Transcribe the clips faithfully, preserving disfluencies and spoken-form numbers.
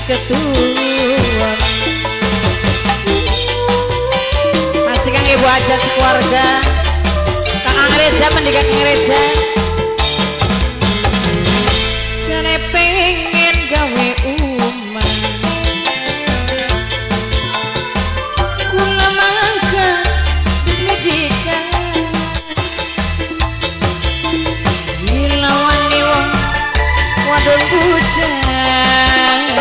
ketuan masih kang ibu aja sekeluarga kang Angreja mendika kang Angreja jane pengen gawe umah kula mangka pendidikan dilawani wong wadon bujang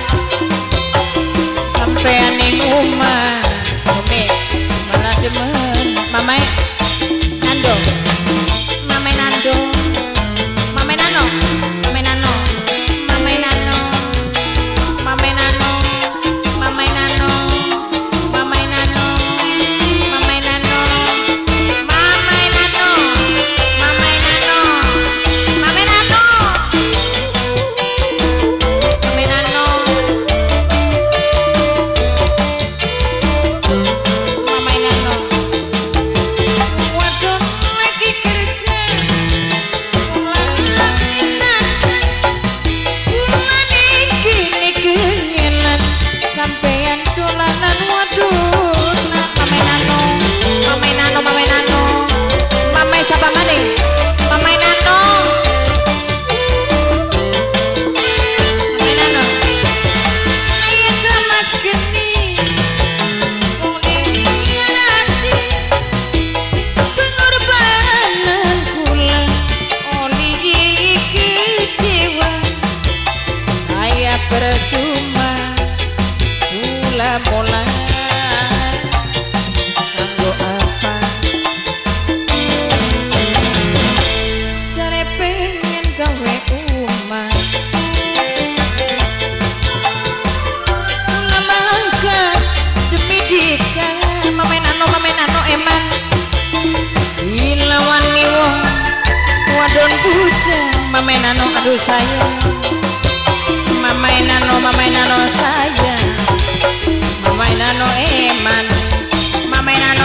sampean ning omah ome malah demen mamae nando mamae nando mamae nano mamae nano mamae nano mamae nano mamae nano mamae nano mamae nano mamae nano mamae nano mamae nano mamae nano mamae nano wadon lagi kerja pulang santai pulang iki niki ngelan sampean dolanan waduh nah mamae nano mamae nano mamae nano mamae sapa maning mamae nano mamae nano ayo ke mas geni kuning ngarati pengorbanan kula oli kecewa saya percuma kula bola kanggo apa jare pengen gawe umah kula mangka demi dika mamae nano mamae nano eman dilawani wong wadon bujang mamae nano aduh sayang mamae nano mamae nano sayang mamae nano eman mamae nano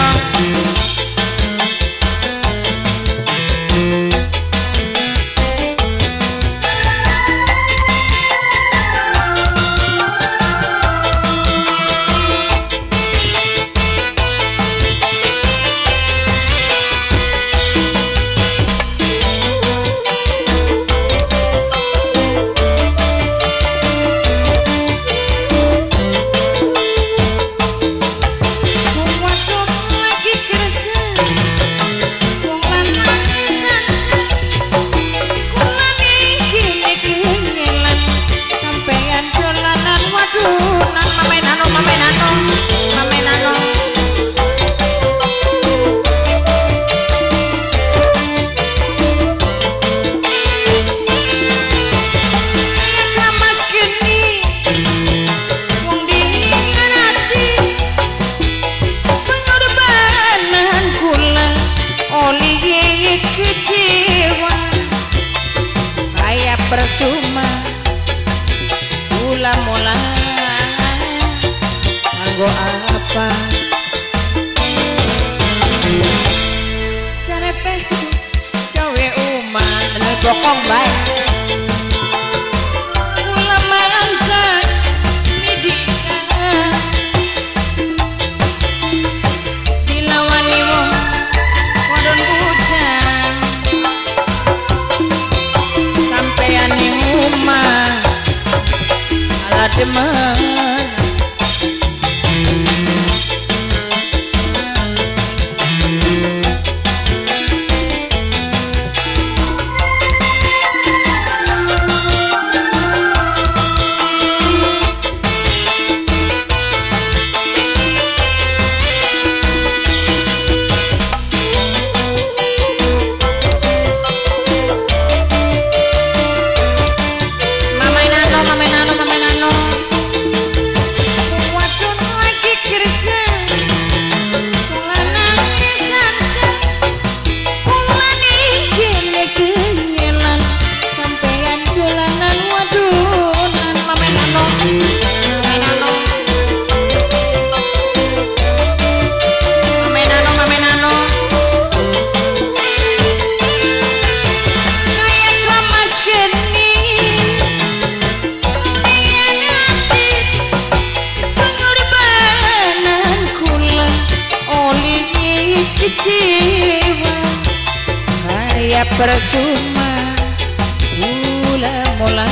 percuma mula mula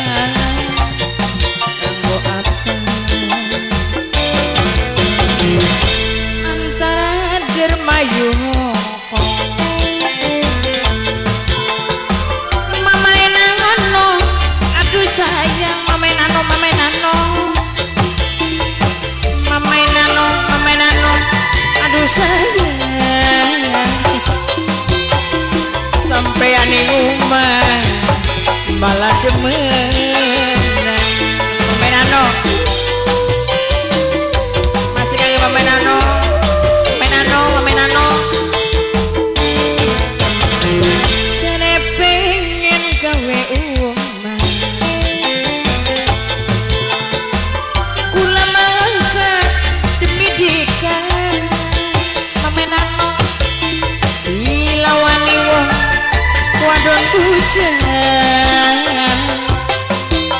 kanggo apa antara dermayu mamaenano aduh sayang mamaenano mamaenano mamaenano mamaenano aduh sayang sampai ane umah malah demen pemainano masih kaya pemainano pemainano pemainano jane pengen gawe umah kula mangkat demi dikan pemainano dilawani wong wadon hujan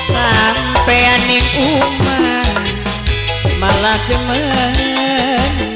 sampai aning umah malah demen